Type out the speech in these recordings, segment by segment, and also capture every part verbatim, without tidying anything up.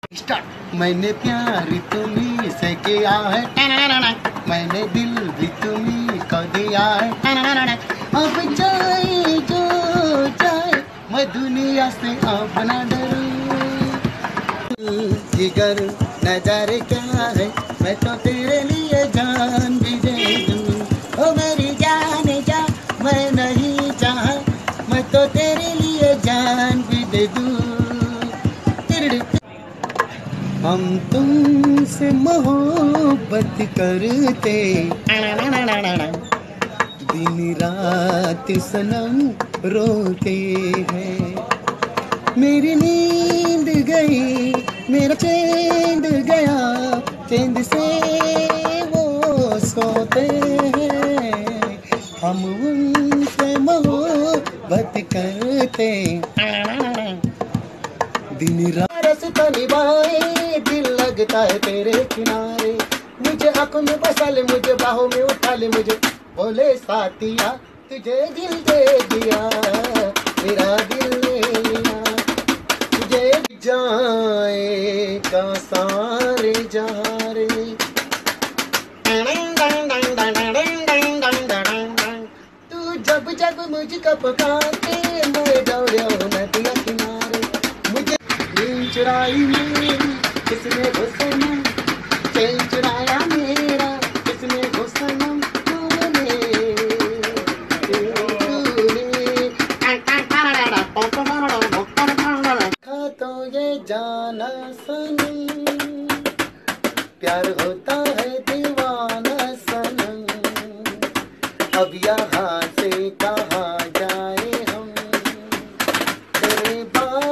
Start. मैंने प्यार तुम्ही से किया है, मैंने दिल भी तुम्ही को दिया है। अब जाए जो जाए मैं दुनिया से अब न डरूं। जिगर नजर क्या है, मैं तो तेरे लिए जान भी दे दूं। ओ मेरी जान जा मैं नहीं चाहा, मैं तो तेरे लिए जान भी दे दूं। हम तुमसे मोहब्बत करते, दिन रात सनम रोते हैं। मेरी नींद गई, मेरा चैन गया, चैन से वो सोते हैं। हम उनसे मोहब्बत करते, दिन रात रास्ता निभाए, दिल लगता है तेरे किनारे। मुझे आंखों में बसा ले, मुझे बाहों में उठा ले, मुझे बोले साथिया तुझे दिल दे दिया, मेरा दिल ले लिया। तुझे जाए का सारे जहां रे, तू जब जब मुझको पुकारते, मैं दौड़े नदिया किनारे। मुझे चुराई मेरी किसने वो सनम, चैन चुराया मेरा किसने वो सनम, तूने खा तो ये जाना सनम, प्यार होता है दीवाना सनम। अब यहाँ से कहाँ जाए हम, तेरे बात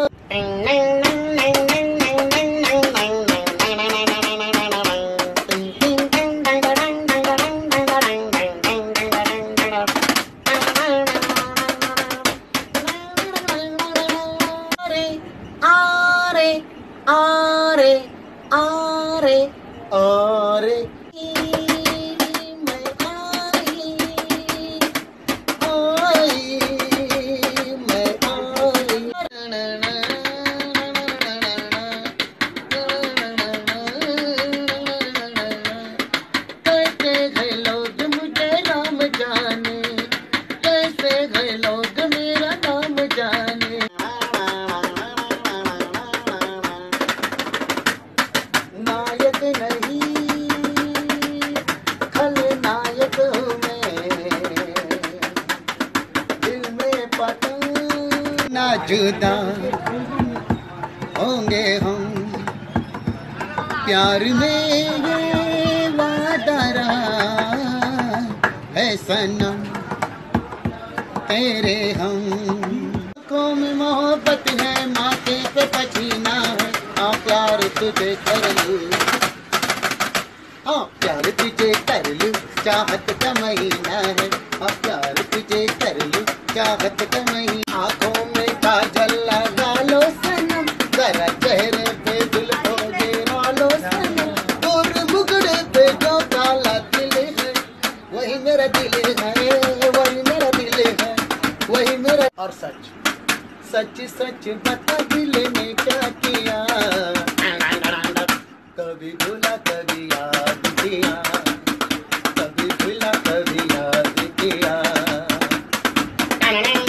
आरे आरे आरे मैं आई आई मैं आई। कैसे है लोग मुझे राम जाने, कैसे है लोग मेरा नाम जाने। नायक नहीं खलनायक हूँ मैं, दिल में पता ना जुदा होंगे हम। प्यार में ये वादा रहा है सनम तेरे हम। आँखों में मोहब्बत है, माथे पे पसीना है, हाँ प्यार तुझे कर लूं, हाँ प्यार तुझे कर लूं, चाहत का महीना है, हाँ प्यार तुझे कर लूं, चाहत का महीना। आँखों में काजल लगा लो सनम, जरा चेहरे पे जुल्फों गिरा लो सनम। और मुगड़े पे जो काला दिल है, वही मेरा दिल है, वही मेरा दिल है, वही मेरा। और सच सच सच बता दिल ने क्या किया, कभी भूला कभी याद किया, कभी भूला कभी याद किया।